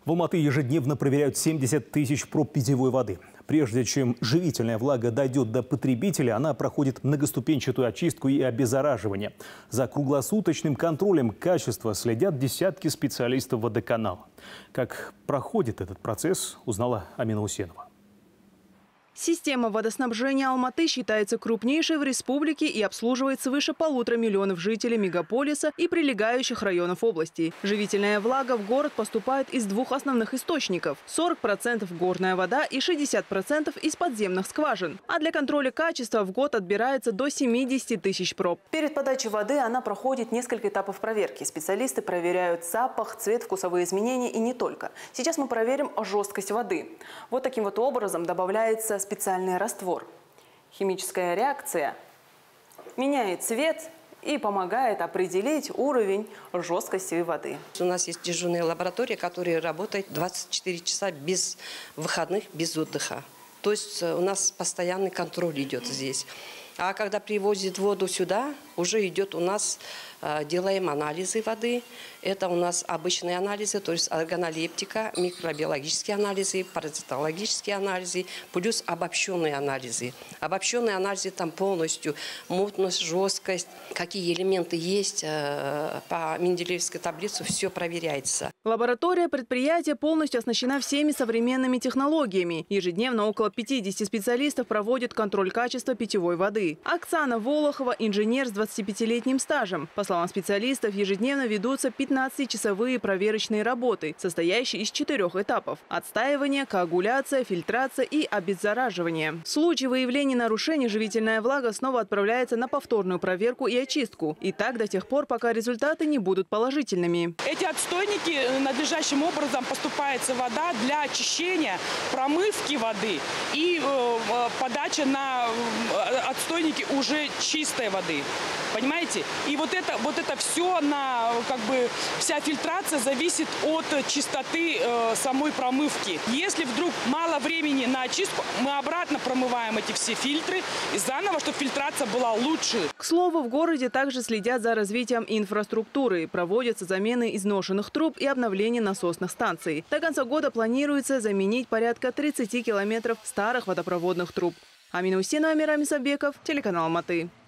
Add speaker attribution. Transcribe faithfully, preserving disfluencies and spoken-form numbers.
Speaker 1: В Алматы ежедневно проверяют семьдесят тысяч проб питьевой воды. Прежде чем живительная влага дойдет до потребителя, она проходит многоступенчатую очистку и обеззараживание. За круглосуточным контролем качества следят десятки специалистов водоканала. Как проходит этот процесс, узнала Амина Усенова.
Speaker 2: Система водоснабжения Алматы считается крупнейшей в республике и обслуживает свыше полутора миллионов жителей мегаполиса и прилегающих районов области. Живительная влага в город поступает из двух основных источников – сорок процентов горная вода и шестьдесят процентов из подземных скважин. А для контроля качества в год отбирается до семидесяти тысяч проб. Перед подачей воды она проходит несколько этапов проверки. Специалисты проверяют запах, цвет, вкусовые изменения и не только. Сейчас мы проверим жесткость воды. Вот таким вот образом добавляется специальный раствор. Химическая реакция меняет цвет и помогает определить уровень жесткости воды.
Speaker 3: У нас есть дежурная лаборатория, которая работает двадцать четыре часа без выходных, без отдыха. То есть у нас постоянный контроль идет здесь. А когда привозят воду сюда, уже идет у нас, э, делаем анализы воды. Это у нас обычные анализы, то есть органолептика, микробиологические анализы, паразитологические анализы, плюс обобщенные анализы. Обобщенные анализы там полностью мутность, жесткость, какие элементы есть, э, по Менделеевской таблице все проверяется.
Speaker 2: Лаборатория предприятия полностью оснащена всеми современными технологиями. Ежедневно около пятидесяти специалистов проводят контроль качества питьевой воды. Оксана Волохова – инженер с двадцатипятилетним стажем. По словам специалистов, ежедневно ведутся пятнадцатичасовые проверочные работы, состоящие из четырех этапов – отстаивание, коагуляция, фильтрация и обеззараживание. В случае выявления нарушений живительная влага снова отправляется на повторную проверку и очистку. И так до тех пор, пока результаты не будут положительными.
Speaker 4: Эти отстойники надлежащим образом поступается вода для очищения, промывки воды и э, подача на отстойники уже чистой воды. Понимаете? И вот это, вот это все, на, как бы, вся фильтрация зависит от чистоты э, самой промывки. Если вдруг мало времени на очистку, мы обратно промываем эти все фильтры и заново, чтобы фильтрация была лучше.
Speaker 2: К слову, в городе также следят за развитием инфраструктуры. Проводятся замены изношенных труб и обновление насосных станций. До конца года планируется заменить порядка тридцати километров старых водопроводных труб. Амина Усенова, Амир Амисабеков, телеканал Алматы.